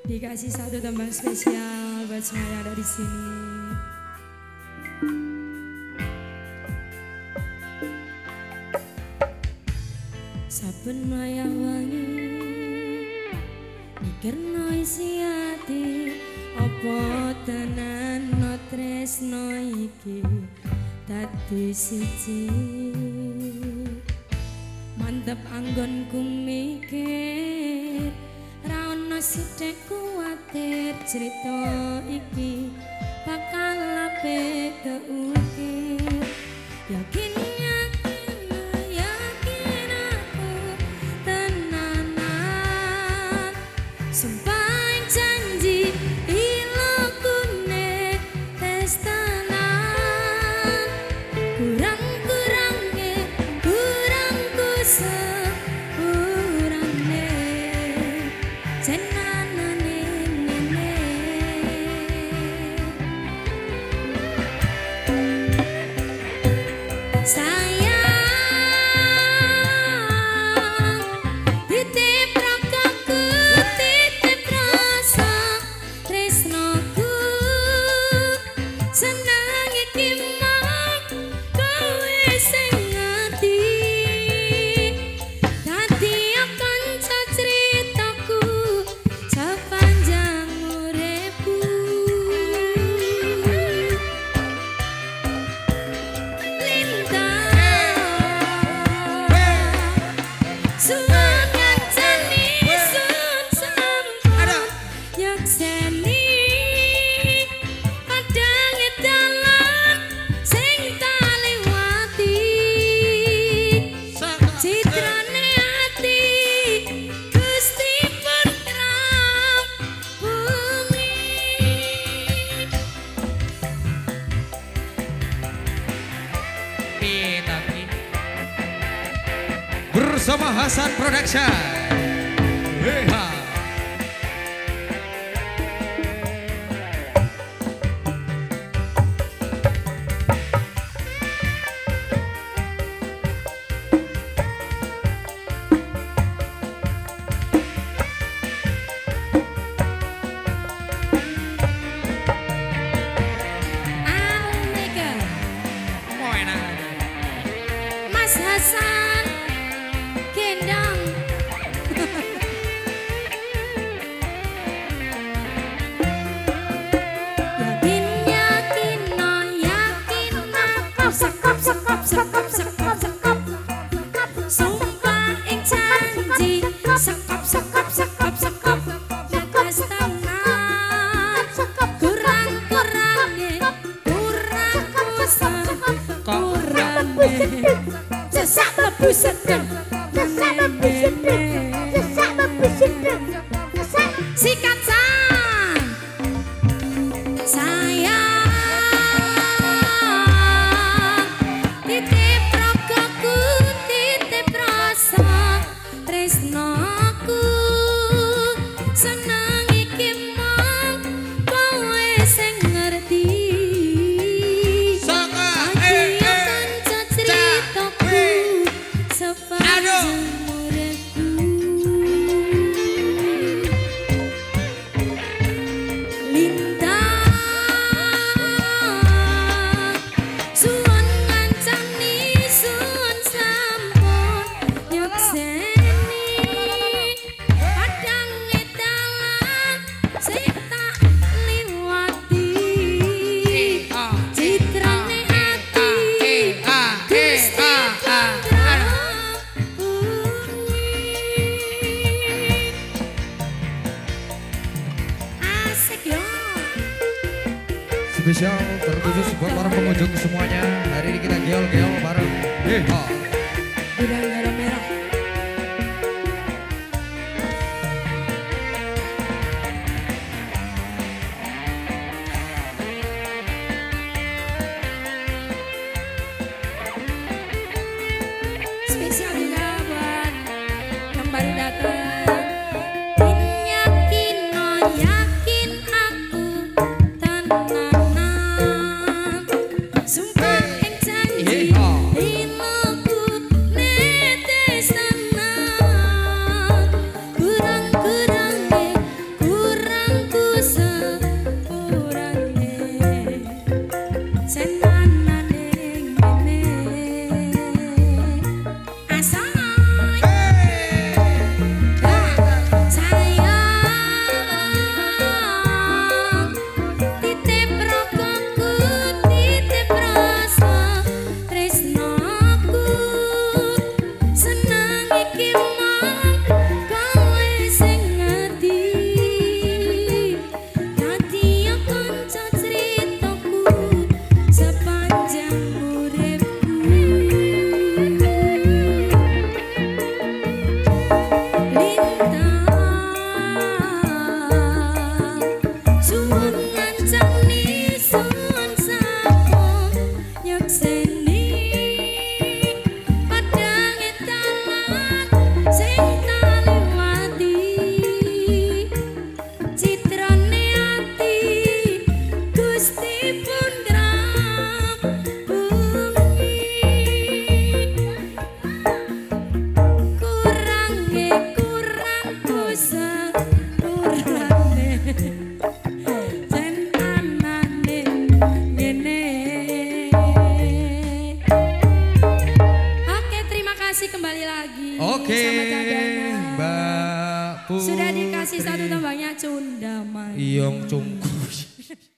Dikasih satu tambah spesial buat semua yang ada di sini. Saben wayah wangi mikirno isi ati, apa tenan no tresno iki dadi siji. Mantep anggonku mikir, ra ono sithik kuwatir, cerita iki bakal apik keukir. Yakin sumpah janji ilokune tes tenan, kurang-kurangnya kurangku sepurane jenanane nene. Sayang titip rokaku, titip rasa tresnoku, seneng iki mah kowe sing ngerti. Dadi kanca critaku sepanjang uripku. Suwan ngancani sun sampun nyekseni, padang dalan sing tak liwati, citrane ati Gusti berterang bumi. Bersama Hasan Production. Heha. Almega Mas Hasan gendong. Yakin yakin no yakin aku sekop sekop sekop sekop sekop, sumpah ing janji sekop sekop sekop sekop netes tenan, kurang-kurangnya kurangku sepurane sesak lebu sedeng, sesak lebu sedeng, sesak lebu sedeng, sesak sikat san. Sayang titip rogoku, titip rasa tresnoku, seneng iki mong kowe sing ngerti. Kanca critaku sepanjang uripku. Lintang suwun ngancani suwun sampun nyekseni, padang dalan sing tak liwati, citrane ati Gusti berterang bumi. Asik yo. Spesial terkhusus buat para pengunjung semuanya. Hari ini kita geol-geol bareng. Heha. Gudang garam merah. Spesial juga buat yang baru datang. Yakin no yakin aku tenanan, sumpah ing janji ilmuku kasih kembali lagi. Oke, sama Cadana. Mbak Putri. Sudah dikasih satu tembangnya Cundamani. Iyong Cungku.